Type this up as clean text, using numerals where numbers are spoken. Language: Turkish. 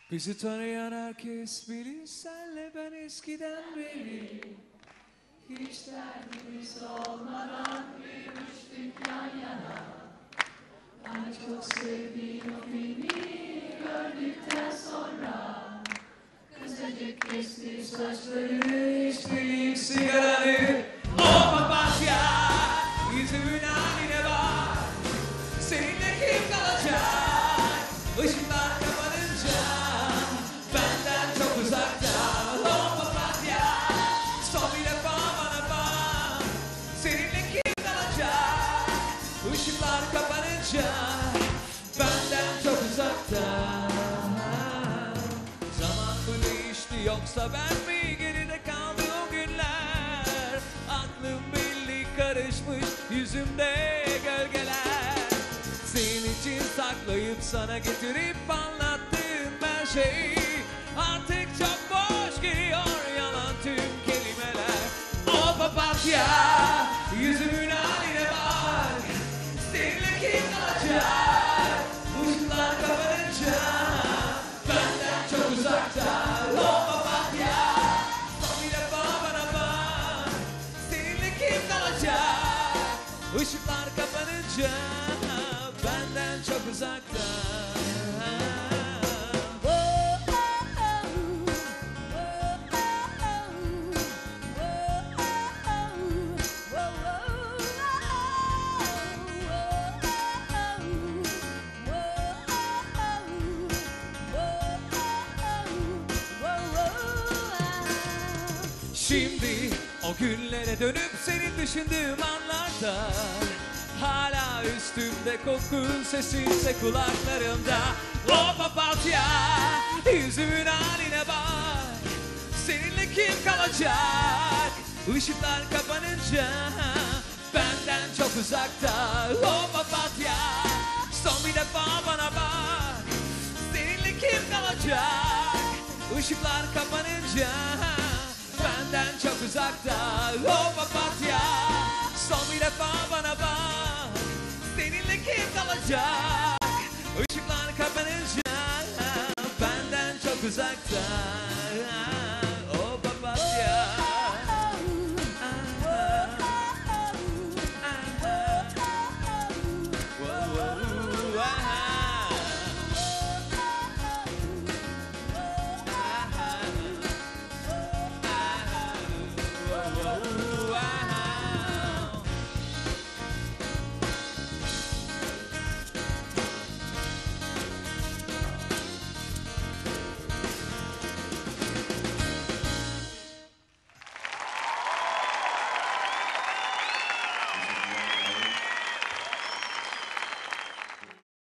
Bizi tanıyan herkes bilir, senle ben eskiden beri hiç derdimiz olmadan büyümüştük yan yana. Hani çok sevdiğim o filmi gördükten sonra kısacık kesti saçları, içtiğim sigaranı. O papatya yüzümün haline bak, seninle kim kalacak? Işıklar kapanınca benden çok uzakta. O papatya son bir defa bana bak, seninle kim kalacak? Işıklar kapanınca benden çok uzakta. Zaman mı değişti yoksa ben mi, geride kaldı o günler? Aklım belli karışmış, yüzümde gölgeler. Senin için saklayıp sana getirip anlattığım her şey artık çok boş geliyor, yalan tüm kelimeler. O papatya yüzümün haline bak, seninle kim kalacak? Işıklar kapanınca benden çok uzakta. O papatya son bir defa bana bak, seninle kim kalacak? Işıklar kapanınca benden çok uzakta. Şimdi o günlere dönüp seni düşündüğüm anlarda hala üstümde kokun, sesinse kulaklarımda. O papatya yüzümün haline bak, seninle kim kalacak? Işıklar kapanınca benden çok uzakta. O papatya son bir defa bana bak, seninle kim kalacak? Işıklar kapanınca benden çok uzakta. O papatya son bir defa bana bak, seninle kim kalacak? Işıklar kapanınca benden çok uzakta.